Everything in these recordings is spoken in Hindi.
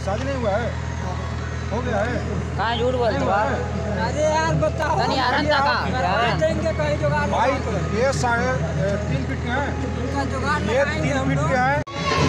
शादी नहीं हुआ है, हो गया है। कहाँ झूठ बोलते हो? अरे यार बताओ देंगे कहीं जुगाड़ भाई ये 3.5 फीट के हैं, जुगाड़ ये 3 फीट के हैं।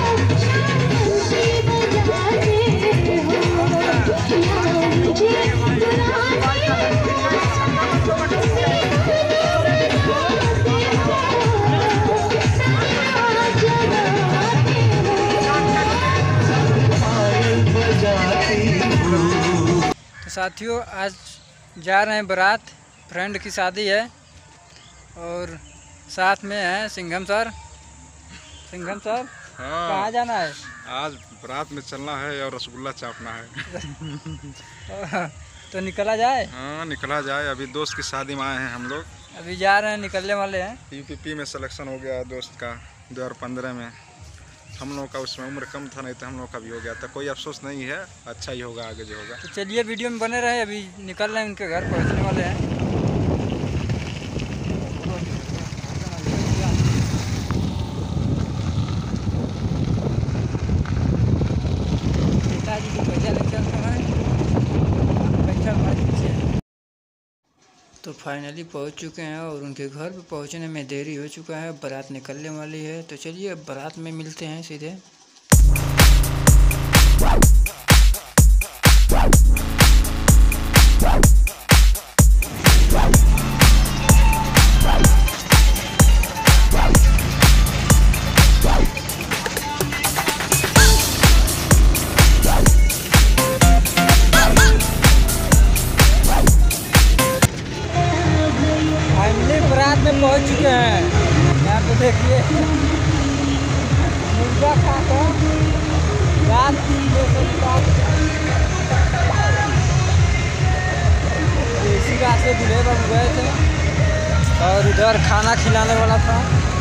तो साथियों आज जा रहे हैं बारात, फ्रेंड की शादी है और साथ में है सिंघम सर। सिंघम सर हाँ, कहाँ जाना है? आज बारात में चलना है और रसगुल्ला चापना है। तो निकला जाए। हाँ निकला जाए, अभी दोस्त की शादी में आए हैं हम लोग। अभी जा रहे हैं, निकलने वाले हैं। यूपीपी में सिलेक्शन हो गया दोस्त का 2015 में। हम लोग का उसमें उम्र कम था, नहीं तो हम लोग का भी हो गया था। कोई अफसोस नहीं है, अच्छा ही होगा आगे जो होगा। तो चलिए वीडियो में बने रहे। अभी निकल रहे हैं, उनके घर पहुंचने वाले हैं। तो फाइनली पहुंच चुके हैं और उनके घर पे पहुंचने में देरी हो चुका है। बारात निकलने वाली है, तो चलिए अब बारात में मिलते हैं सीधे। बारात में पहुंच चुके हैं। यहाँ पे देखिए मुर्गा खाकर रात इसी का से दूल्हे बाबू गए थे और इधर खाना खिलाने वाला था।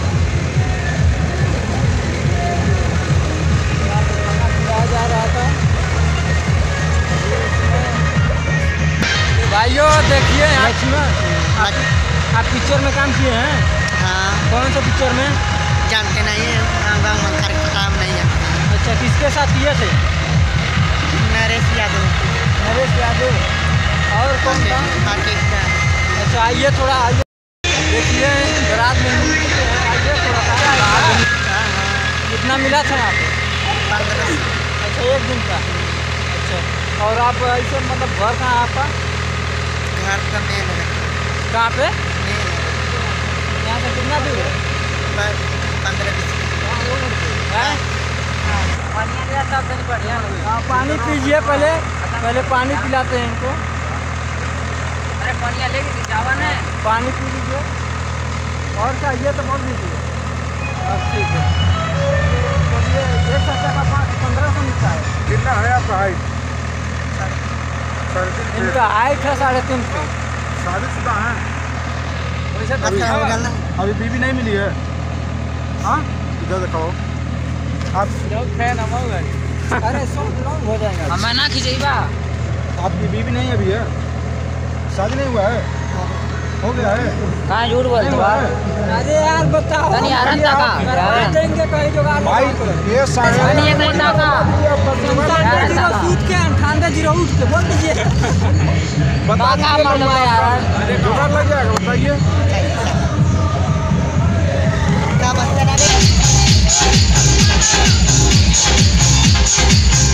यहाँ पे खाना खिलाया जा रहा था। भाइयों देखिए आप पिक्चर में काम किए हैं? हाँ। कौन सा पिक्चर में? जानते नहीं है, काम नहीं है। अच्छा, किसके साथ किए थे? नरेश यादव। नरेश यादव और कौन था? अच्छा आइए थोड़ा, आइए देखिए बारात में आइए थोड़ा। कितना मिला था आप? 15। अच्छा, एक दिन का। अच्छा, और आप ऐसे मतलब घर कहाँ है आपका? घर का मेन है। कहाँ पे? यहाँ से कितना दूर है? 15-20। पानी पीजिए, पहले पानी पिलाते हैं इनको। अरे पानी लेके जावा ना, पानी पी लीजिए और चाहिए तो बोल दीजिए। अब ठीक है, चलिए। एक सप्ताह का 1500 मिलता है। कितना है आपका हाइट? इनका हाइट है 3.5 शादीशुदा है? फीट। अभी बीवी नहीं मिली है? हाँ इधर दिखाओ आप। अरे सब लॉन्ग हो जाएगा। हमें ना खिंचेगा। आपकी बीवी नहीं अभी है, शादी नहीं हुआ है, हो गया है। कहाँ झूठ बोलते हो? अरे यार बताओ देंगे कहीं जुगाड़। भाई ये बोल दीजिए। बता दीजिए, जुगाड़ लग जाएगा, बताइए। क्या